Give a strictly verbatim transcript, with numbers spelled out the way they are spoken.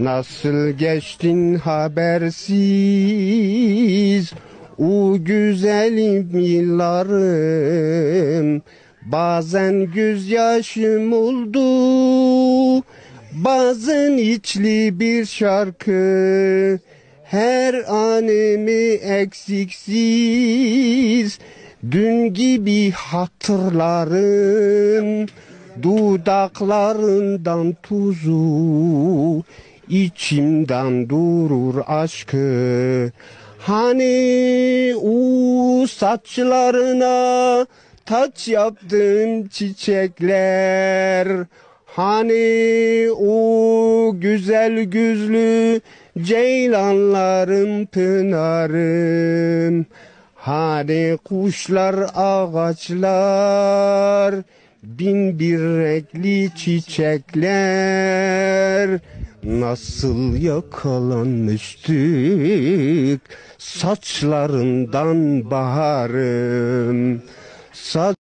Nasıl geçtin habersiz o güzelim yıllarım, bazen gözyaşım oldu, bazen içli bir şarkı, her anımı eksiksiz dün gibi hatırlarım, dudaklarından tuzu İçimden durur aşkı. Hani o saçlarına taç yaptım çiçekler, hani o güzel güzlü ceylanlarım pınarım, hani kuşlar ağaçlar bin bir renkli çiçekler. Nasıl yakalanmıştık saçlarından baharım, saç